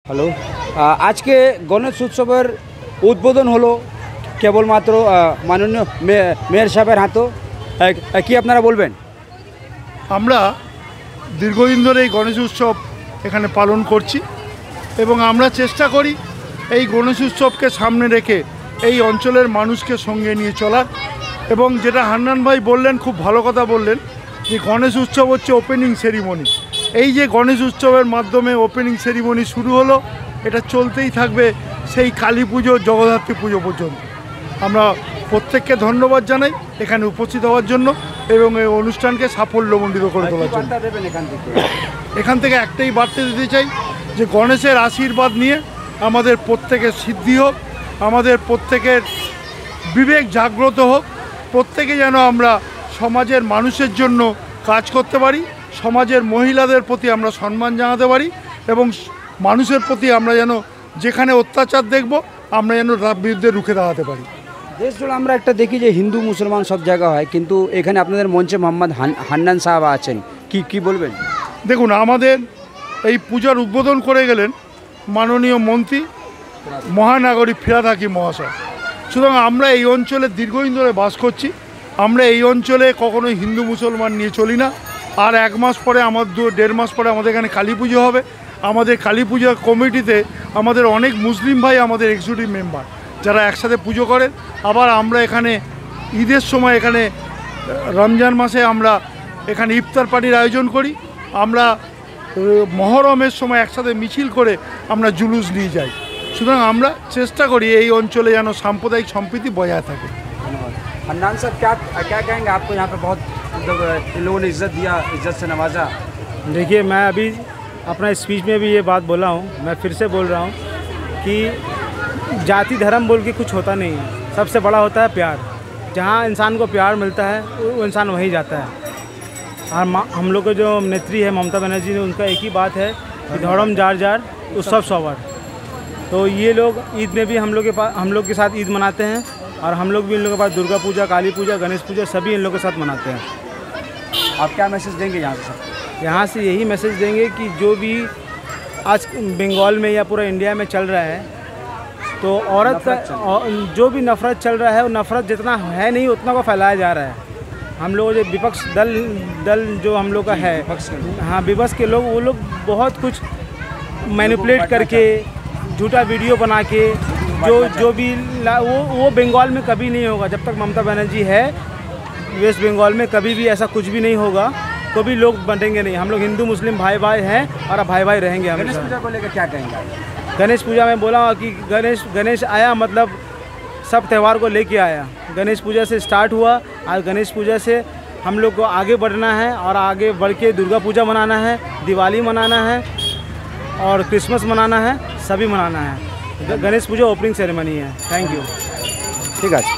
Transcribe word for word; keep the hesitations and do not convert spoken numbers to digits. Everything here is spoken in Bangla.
হ্যালো, আজকে গণেশ উৎসবের উদ্বোধন হলো কেবলমাত্র মাননীয় মেয়র সাহেবের হাতে। কি আপনারা বলবেন? আমরা দীর্ঘদিন ধরে এই গণেশ উৎসব এখানে পালন করছি এবং আমরা চেষ্টা করি এই গণেশ উৎসবকে সামনে রেখে এই অঞ্চলের মানুষকে সঙ্গে নিয়ে চলার। এবং যেটা হান্নান ভাই বললেন, খুব ভালো কথা বললেন যে গণেশ উৎসব হচ্ছে ওপেনিং সেরিমনি। এই যে গণেশ উৎসবের মাধ্যমে ওপেনিং সেরিমনি শুরু হলো, এটা চলতেই থাকবে সেই কালী পুজো জগদ্ধাত্রী পুজো পর্যন্ত। আমরা প্রত্যেককে ধন্যবাদ জানাই এখানে উপস্থিত হওয়ার জন্য এবং এই অনুষ্ঠানকে সাফল্যমণ্ডিত করে তোলার জন্য। এখান থেকে একটাই বার্তা দিতে চাই যে গণেশের আশীর্বাদ নিয়ে আমাদের প্রত্যেকের সিদ্ধি হোক, আমাদের প্রত্যেকের বিবেক জাগ্রত হোক, প্রত্যেকে যেন আমরা সমাজের মানুষের জন্য কাজ করতে পারি, সমাজের মহিলাদের প্রতি আমরা সম্মান জানাতে পারি এবং মানুষের প্রতি আমরা যেন যেখানে অত্যাচার দেখব আমরা যেন তার বিরুদ্ধে রুখে দাঁড়াতে পারি। দেশ জুড়ে আমরা একটা দেখি যে হিন্দু মুসলমান সব জায়গা হয়, কিন্তু এখানে আপনাদের মঞ্চে মোহাম্মদ হান্নান সাহেব আছেন, কি কি বলবেন? দেখুন, আমাদের এই পূজার উদ্বোধন করে গেলেন মাননীয় মন্ত্রী মহানাগরিক ফিরহাদ হাকিম মহাশয়। সুতরাং আমরা এই অঞ্চলে দীর্ঘদিন ধরে বাস করছি, আমরা এই অঞ্চলে কখনোই হিন্দু মুসলমান নিয়ে চলি না। আর এক মাস পরে আমার দু দেড় মাস পরে আমাদের এখানে কালী পুজো হবে। আমাদের কালী পূজার কমিটিতে আমাদের অনেক মুসলিম ভাই আমাদের এক্সিকিউটিভ মেম্বার, যারা একসাথে পুজো করেন। আবার আমরা এখানে ঈদের সময় এখানে রমজান মাসে আমরা এখানে ইফতার পার্টির আয়োজন করি। আমরা মহরমের সময় একসাথে মিছিল করে আমরা জুলুস নিয়ে যাই। সুতরাং আমরা চেষ্টা করি এই অঞ্চলে যেন সাম্প্রদায়িক সম্প্রীতি বজায় থাকে। हन्नान साहब, क्या क्या कहेंगे? आपको यहाँ पे बहुत इन लोगों ने इज्जत दिया, इज्जत से नवाजा। देखिए, मैं अभी अपना स्पीच में भी ये बात बोला हूँ, मैं फिर से बोल रहा हूँ कि जाति धर्म बोल के कुछ होता नहीं है, सबसे बड़ा होता है प्यार। जहाँ इंसान को प्यार मिलता है वो इंसान वहीं जाता है। और हम लोग के जो नेत्री है ममता बनर्जी ने, उनका एक ही बात है कि धर्म जार जार उत्सव सवर। तो ये लोग ईद में भी हम लोग के पास हम लोग के साथ ईद मनाते हैं और हम लोग भी इन लोगों के पास दुर्गा पूजा, काली पूजा, गणेश पूजा सभी इन लोगों के साथ मनाते हैं। आप क्या मैसेज देंगे यहाँ से? यहाँ से यही मैसेज देंगे कि जो भी आज बंगाल में या पूरा इंडिया में चल रहा है, तो औरत का जो भी नफ़रत चल रहा है वो नफ़रत जितना है नहीं उतना को फैलाया जा रहा है। हम लोग जो विपक्ष दल दल जो हम लोग का है, हाँ विपक्ष के लोग, वो लोग बहुत कुछ मैनिपुलेट करके झूठा वीडियो बना के जो जो भी वो वो बंगाल में कभी नहीं होगा। जब तक ममता बनर्जी है वेस्ट बंगाल में, कभी भी ऐसा कुछ भी नहीं होगा, कभी लोग बंटेंगे नहीं। हम लोग हिंदू मुस्लिम भाई भाई हैं और भाई भाई रहेंगे। हम गणेश पूजा को लेकर क्या कहेंगे? गणेश पूजा में बोला कि गणेश गणेश आया मतलब सब त्यौहार को लेके आया। गणेश पूजा से स्टार्ट हुआ, आज गणेश पूजा से हम लोग को आगे बढ़ना है और आगे बढ़ के दुर्गा पूजा मनाना है, दिवाली मनाना है और क्रिसमस मनाना है, सभी मनाना है। गणेश पूजा ओपनिंग सेरेमनी है। Thank you. ठीक है।